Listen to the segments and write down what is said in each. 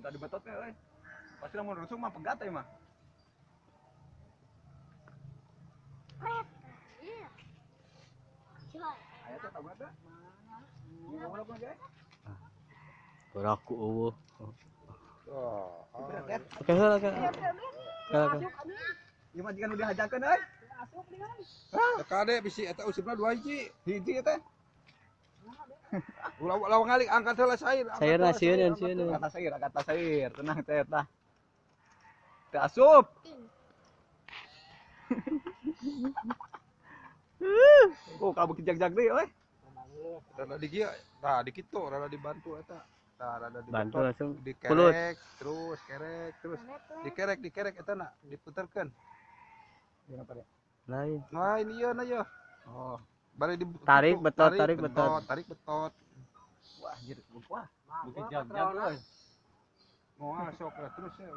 Tadi betot euy. Pasti lamun rusuk mah pegat ya mah. Aya teh tabuna teh. Mana? Mana pun ge? Baraku eueuh. Oh, Oke heula oke. ieu mah jigan nu dihajakeun euy. Asup deui. Da kade bisi eta usipna 2 hiji. Hiji teh. Ulah lawang ngalik angkat heula sair. Sairna sieun sieun. Kata sair, tenang teh tah. Teh asup. Oh, kalau kijag-jag deui euy. Rada di kieu, tah di kitu rada dibantu eta. Tah rada Bantu dibantu langsung dikerek, terus dikerek eta na diputerkeun. Gimana Pak? Lain. Lain ieu na ieu. Oh, Bari di Tarik betot, tarik tarik betot. wah anjir, wah. Bukit jag-jag euy. Moal sok terus ya.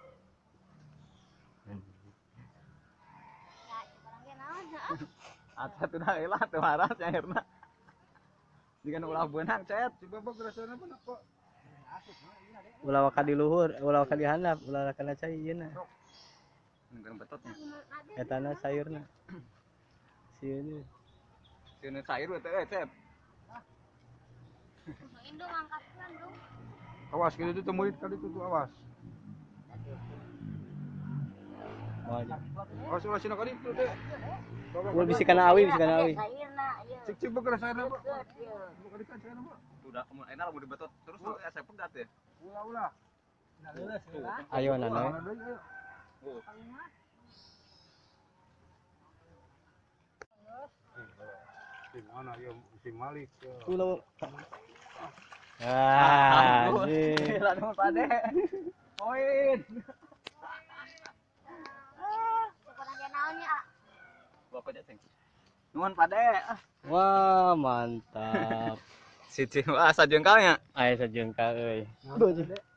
Ata teu da heula teu haras akhirna. Jigan ulah beunang cet. Coba bag rasana pun apa? Ulah ka di luhur, ulah ka di handap, ulah kana cai ieu na. Ngan betotnya. Eta na sayurna. Sieun. Sieun sair we teh euy cet. Indung angkatkan dong. Awas kitu teh murid kali itu awas. Awas ulah sina kali itu teh. Ulah bisi kana awi, bisi kana awi. Cik bag rasana apa? Bukan dikasana apa? Udah enak lamun dibetot terus saya pegat ya. Ulah. Ayo nana. Oh. Di mana ya si Malik ya. Ulah. Ah, anjing. Lalu Pade. Poin. Kurang dia naonnya. Bapak jateng. Nuhun Pade. Wah, mantap. Siti wah sajengkalnya. Aya sajengkal euy.